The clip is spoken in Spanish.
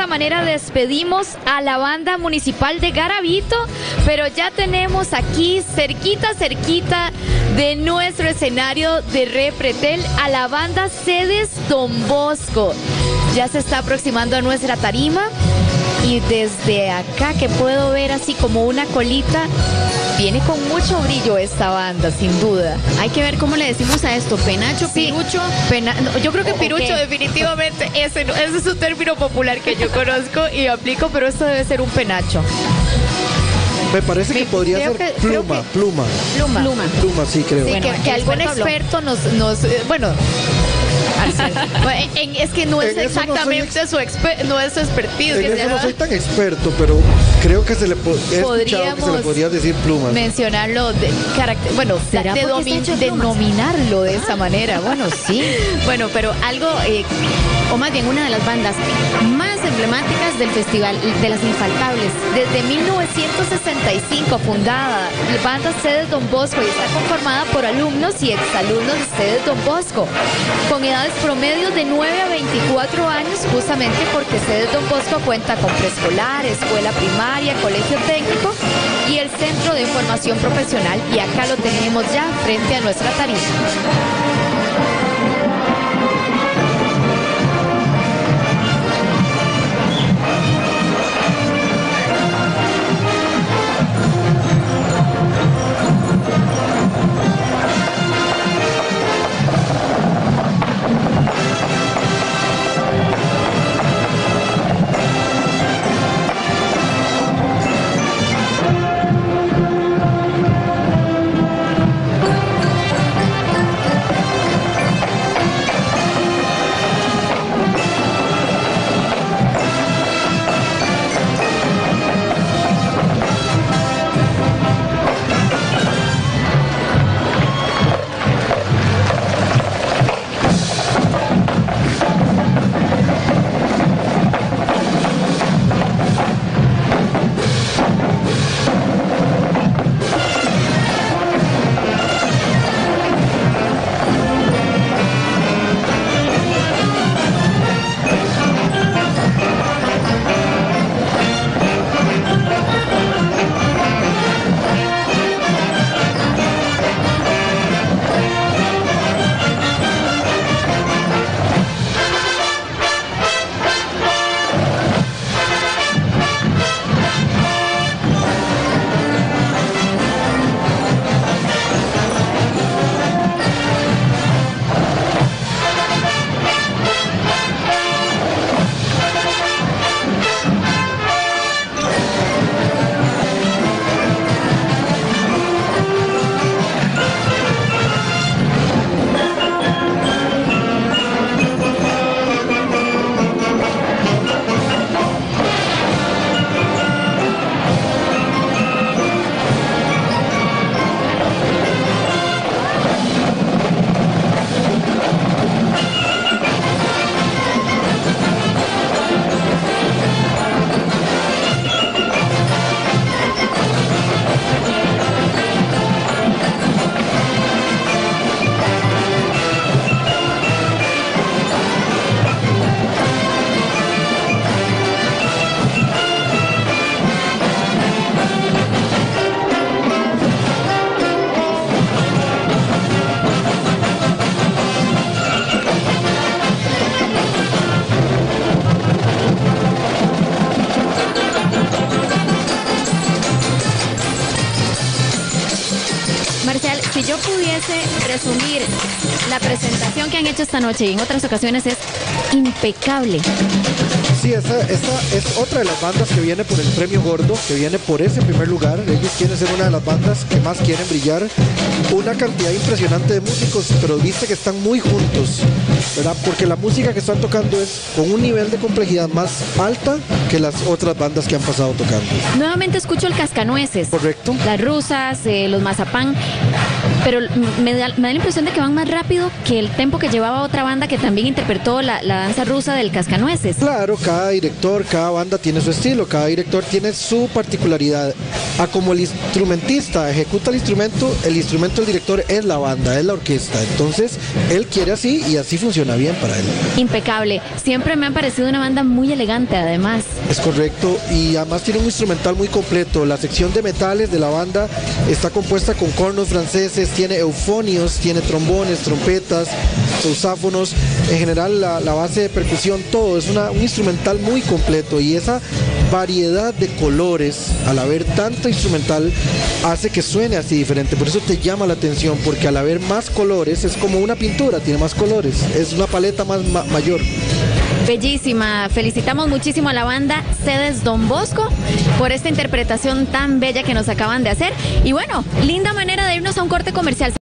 esa manera despedimos a la banda municipal de Garavito, pero ya tenemos aquí cerquita de nuestro escenario de Repretel a la banda Sedes Don Bosco. Ya se está aproximando a nuestra tarima y desde acá que puedo ver así como una colita, viene con mucho brillo esta banda, sin duda. Hay que ver cómo le decimos a esto, penacho, Sí, pirucho. no, yo creo que pirucho qué? definitivamente ese es un término popular que yo conozco y aplico, pero esto debe ser un penacho. Me parece que podría creo ser que- creo pluma, que- pluma. Pluma. Pluma, sí, creo. Sí, Bueno, que el algún experto habló. experto nos es que no es En eso no soy exactamente no es su expertise. En que eso no sea- soy tan experto, pero creo que he escuchado que se le Podríamos podría decir pluma. mencionarlo de carácter, bueno, ¿Será porque está hecho de plumas? denominarlo de esa manera. Bueno, sí. Bueno, pero algo, o más bien una de las bandas más emblemáticas del festival, de las infaltables. Desde 1965 fundada, la banda Sedes Don Bosco y está conformada por alumnos y exalumnos de Sedes Don Bosco, con edades promedio de 9 a 24 años, justamente porque Sedes Don Bosco cuenta con preescolar, escuela primaria, colegio técnico y el Centro de Información Profesional, y acá lo tenemos ya frente a nuestra tarima. Marcial, si yo pudiese resumir la presentación que han hecho esta noche y en otras ocasiones, es impecable. Sí, esta es otra de las bandas que viene por el premio gordo, que viene por ese primer lugar. Ellos quieren ser una de las bandas que más quieren brillar. Una cantidad impresionante de músicos, pero viste que están muy juntos, ¿verdad? Porque la música que están tocando es con un nivel de complejidad más alta que las otras bandas que han pasado tocando. Nuevamente escucho el Cascanueces. ¿Correcto? Las Rusas, los Mazapán. pero me da la impresión de que van más rápido que el tempo que llevaba otra banda que también interpretó la danza rusa del Cascanueces. Claro, cada director, cada banda tiene su estilo, cada director tiene su particularidad. A como el instrumentista ejecuta el instrumento del director es la banda, es la orquesta. Entonces, él quiere así y así funciona bien para él. Impecable. Siempre me ha parecido una banda muy elegante, además. Es correcto, y además tiene un instrumental muy completo. La sección de metales de la banda está compuesta con cornos franceses, tiene eufonios, tiene trombones, trompetas, sousáfonos, en general la base de percusión, todo es un instrumental muy completo, y esa variedad de colores, al haber tanto instrumental, hace que suene así diferente. Por eso te llama la atención, porque al haber más colores es como una pintura, tiene más colores, es una paleta más mayor. Bellísima. Felicitamos muchísimo a la banda Sedes Don Bosco por esta interpretación tan bella que nos acaban de hacer. Y bueno, linda manera de irnos a un corte comercial.